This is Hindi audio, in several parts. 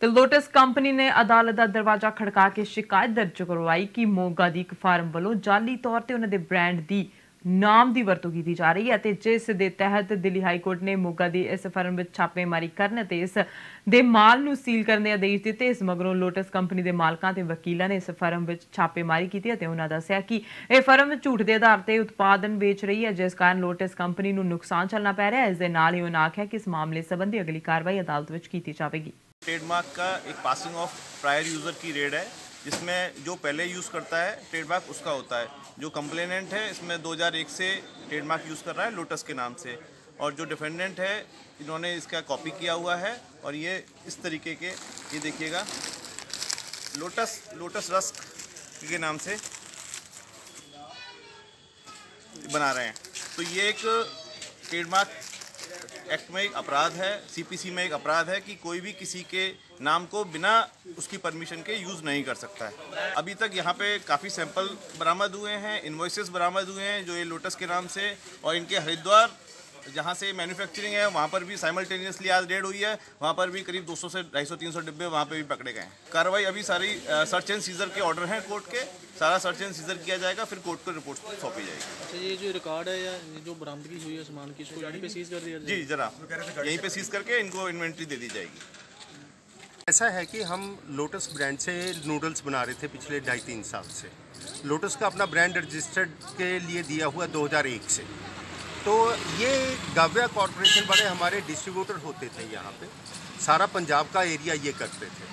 ਤੇ ਲੋਟਸ ਕੰਪਨੀ ਨੇ ਅਦਾਲਤ ਦਾ ਦਰਵਾਜ਼ਾ ਖੜਕਾ ਕੇ ਸ਼ਿਕਾਇਤ ਦਰਜ ਕਰਵਾਈ ਕਿ ਮੋਗਾ ਦੀ ਇੱਕ ਫਾਰਮ ਵੱਲੋਂ ਜਾਲੀ ਤੌਰ ਤੇ ਉਹਨਾਂ ਦੇ ਬ੍ਰਾਂਡ ਦੀ ਨਾਮ ਦੀ ਵਰਤੋਂ ਕੀਤੀ ਜਾ ਰਹੀ ਹੈ ਤੇ ਜਿਸ ਦੇ ਤਹਿਤ ਦਿੱਲੀ ਹਾਈ ਕੋਰਟ ਨੇ ਮੋਗਾ ਦੀ ਇਸ ਫਰਮ ਵਿੱਚ ਛਾਪੇਮਾਰੀ ਕਰਨ ਤੇ ਇਸ ਦੇ ਮਾਲ ਨੂੰ ਸੀਲ ਕਰਨ ਦੇ ਆਦੇਸ਼ ਦਿੱਤੇ। ਇਸ ਮਗਰੋਂ ਲੋਟਸ ਕੰਪਨੀ ਦੇ ਮਾਲਕਾਂ ਤੇ ਵਕੀਲਾਂ ਨੇ ਇਸ ਫਰਮ ਵਿੱਚ ਛਾਪੇਮਾਰੀ ਕੀਤੀ ਅਤੇ ਉਹਨਾਂ ਦੱਸਿਆ ਕਿ ਇਹ ਫਰਮ ਝੂਠ ਦੇ ਆਧਾਰ ਤੇ ਉਤਪਾਦਨ ਵੇਚ ਰਹੀ ਹੈ, ਜਿਸ ਕਾਰਨ ਲੋਟਸ ਕੰਪਨੀ ਨੂੰ ਨੁਕਸਾਨ ਝੱਲਣਾ ਪੈ ਰਿਹਾ ਹੈ। ਇਸ ਦੇ ਨਾਲ ਹੀ ਉਹਨਾਂ ਆਖਿਆ ਕਿ ਇਸ ਮਾਮਲੇ ਸੰਬੰਧੀ ਅਗਲੀ ਕਾਰਵਾਈ ਅਦਾਲਤ ਵਿੱਚ ਕੀਤੀ ਜਾਵੇਗੀ। ट्रेडमार्क का एक पासिंग ऑफ प्रायर यूज़र की रेड है, जिसमें जो पहले यूज़ करता है ट्रेडमार्क उसका होता है। जो कंप्लेनेंट है इसमें 2001 से ट्रेडमार्क यूज़ कर रहा है लोटस के नाम से, और जो डिफेंडेंट है इन्होंने इसका कॉपी किया हुआ है और ये इस तरीके के, ये देखिएगा लोटस रस्क के नाम से बना रहे हैं। तो ये एक ट्रेडमार्क एक्ट में एक अपराध है, सीपीसी में एक अपराध है कि कोई भी किसी के नाम को बिना उसकी परमिशन के यूज़ नहीं कर सकता है। अभी तक यहाँ पे काफ़ी सैंपल बरामद हुए हैं, इन्वॉइसेस बरामद हुए हैं जो ये लोटस के नाम से, और इनके हरिद्वार जहाँ से मैन्युफैक्चरिंग है वहाँ पर भी साइमल्टेनियसली आज रेड हुई है। वहाँ पर भी करीब 200 से 250-300 डिब्बे वहाँ पे भी पकड़े गए हैं। कार्रवाई अभी सारी सर्च एंड सीजर के ऑर्डर हैं कोर्ट के, सारा सर्च एंड सीजर किया जाएगा, फिर कोर्ट को रिपोर्ट सौंपी जाएगी। अच्छा, ये जो रिकॉर्ड है या जो बरामदगी हुई है सामान की, इसको यहीं पे सीज कर दिया? जी जरा यहीं पे सीज करके इनको इन्वेंट्री दे दी जाएगी। ऐसा है कि हम लोटस ब्रांड से नूडल्स बना रहे थे पिछले 2.5-3 साल से। लोटस का अपना ब्रांड रजिस्टर्ड के लिए दिया हुआ 2001 से। तो ये गाविया कॉरपोरेशन वाले हमारे डिस्ट्रीब्यूटर होते थे यहाँ पे, सारा पंजाब का एरिया ये करते थे।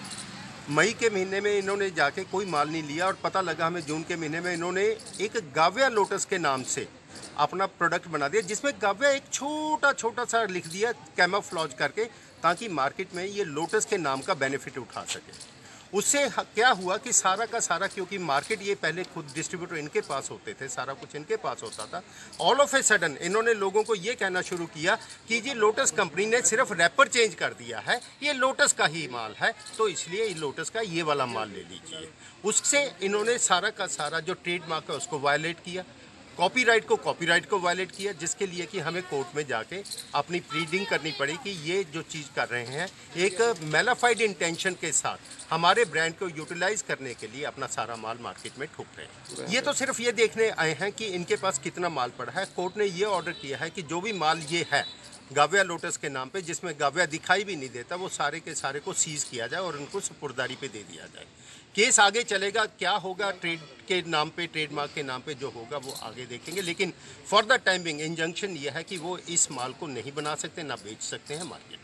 मई के महीने में इन्होंने जाके कोई माल नहीं लिया और पता लगा हमें जून के महीने में इन्होंने एक गाविया लोटस के नाम से अपना प्रोडक्ट बना दिया, जिसमें गाविया एक छोटा सा लिख दिया कैमोफ्लेज करके, ताकि मार्केट में ये लोटस के नाम का बेनिफिट उठा सके। उससे क्या हुआ कि सारा का सारा, क्योंकि मार्केट ये पहले खुद डिस्ट्रीब्यूटर इनके पास होते थे, सारा कुछ इनके पास होता था, ऑल ऑफ ए सडन इन्होंने लोगों को ये कहना शुरू किया कि ये लोटस कंपनी ने सिर्फ रैपर चेंज कर दिया है, ये लोटस का ही माल है, तो इसलिए लोटस का ये वाला माल ले लीजिए। उससे इन्होंने सारा का सारा जो ट्रेडमार्क है उसको वायलेट किया, कॉपीराइट को वायलेट किया, जिसके लिए कि हमें कोर्ट में जाके अपनी प्लीडिंग करनी पड़ी कि ये जो चीज़ कर रहे हैं एक मेलाफाइड इंटेंशन के साथ हमारे ब्रांड को यूटिलाइज करने के लिए अपना सारा माल मार्केट में ठोक रहे हैं। ये तो सिर्फ ये देखने आए हैं कि इनके पास कितना माल पड़ा है। कोर्ट ने ये ऑर्डर किया है कि जो भी माल ये है गाविया लोटस के नाम पे, जिसमें गाविया दिखाई भी नहीं देता, वो सारे के सारे को सीज किया जाए और उनको सुपुर्दारी पे दे दिया जाए। केस आगे चलेगा, क्या होगा ट्रेड के नाम पे, ट्रेडमार्क के नाम पे जो होगा वो आगे देखेंगे, लेकिन for the time being injunction ये है कि वो इस माल को नहीं बना सकते, ना बेच सकते हैं मार्केट।